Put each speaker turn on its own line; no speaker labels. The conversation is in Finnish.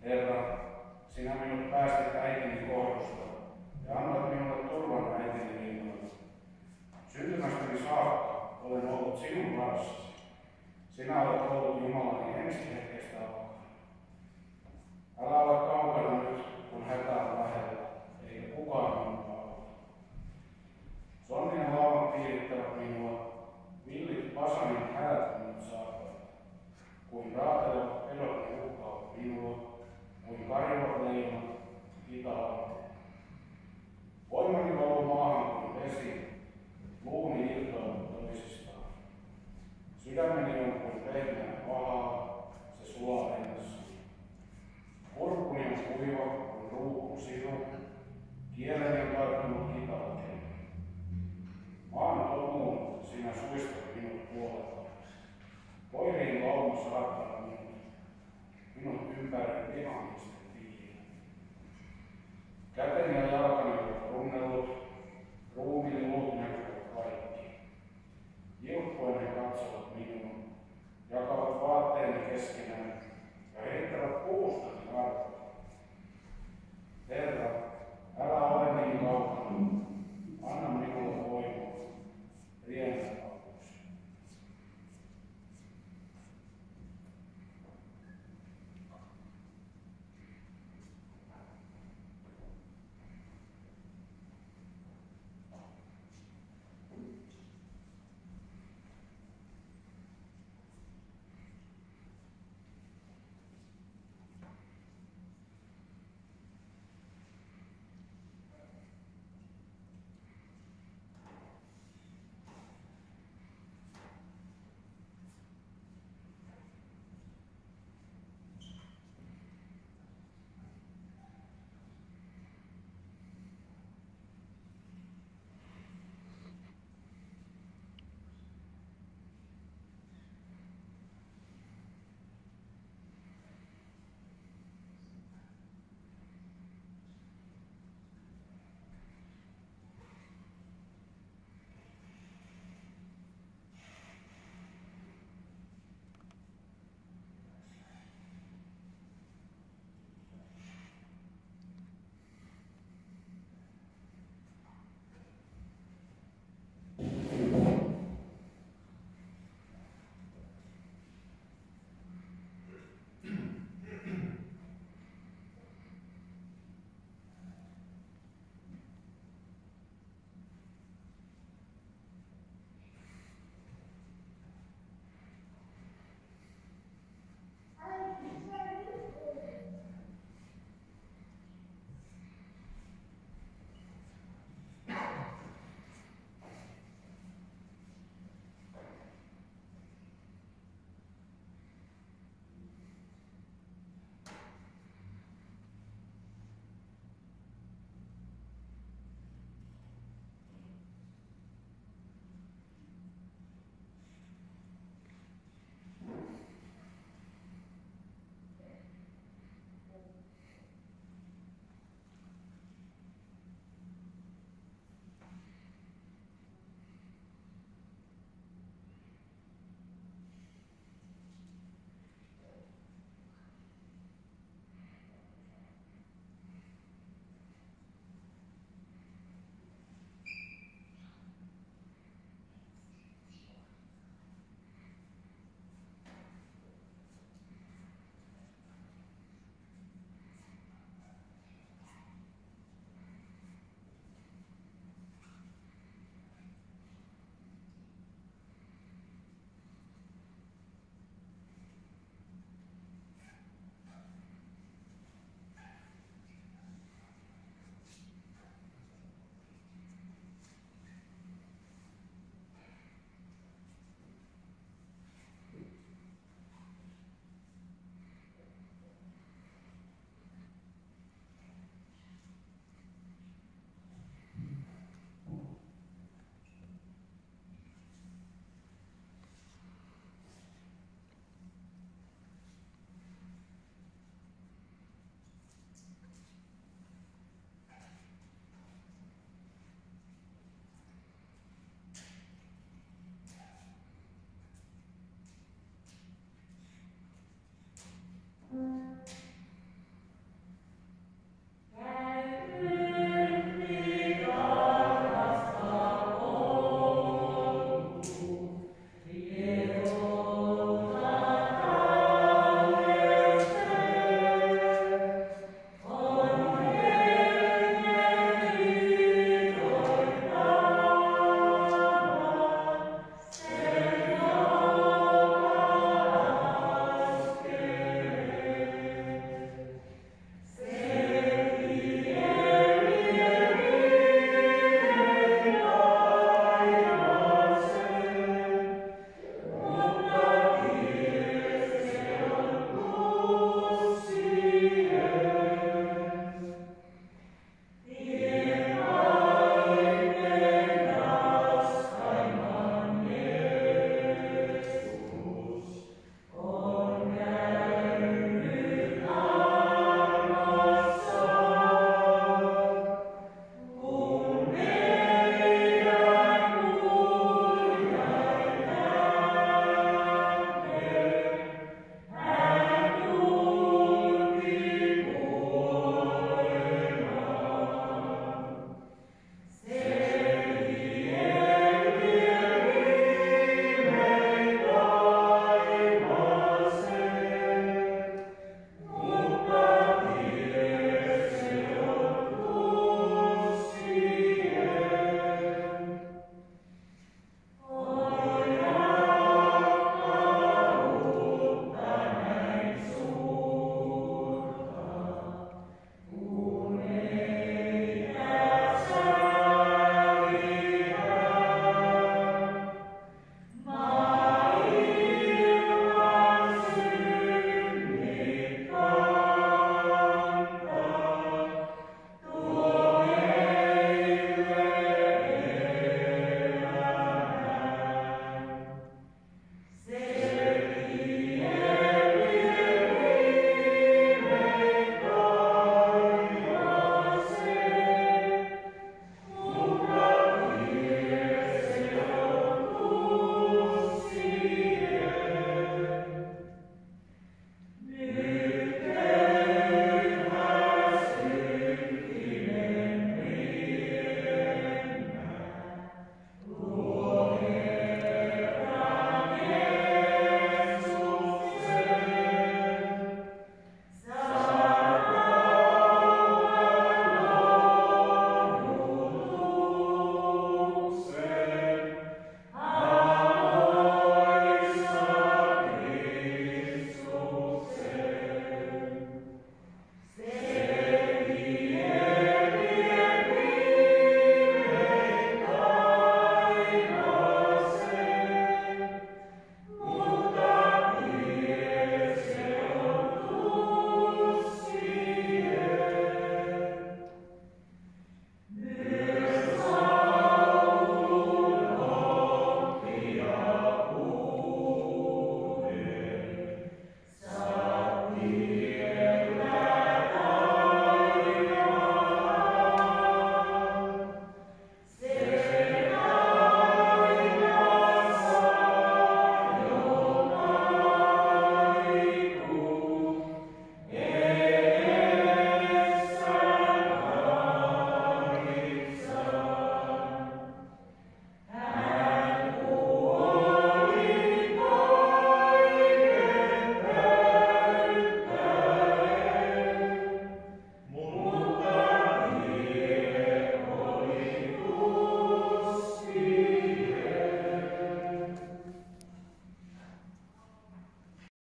Herra, sinä minut päästit äitini kohdusta ja annoit minulle turvan äitini rinnalla. Syntymästäni saakka olen ollut sinun varassasi. Sinä olet ollut Jumalani ensi hetkestä alkaen. Älä ole kaukana nyt, kun hätä on lähellä, eikä kukaan minua auta. Sonnien laumat piirittävät minua, villit Basanin häät minut saavat. Kuin raatelevat pedot ne uhkaavat minua, kuin karjuvat leijonat Itä-Lappiin. Voimani valuu maahan kuin vesi, luuni irtoaa toisistaan. Sydämeni on kuin pehmeä pahaa, se sulaa ennässä. Kurkkuni on kuiva kuin ruukun siru, kieleni on tarttunut kitarateen. Maan tomuun sinä suistat minut puolelta. Koiriin lauma saattaa minut ympäri vihamisten piiriin. Käteni ja jalkani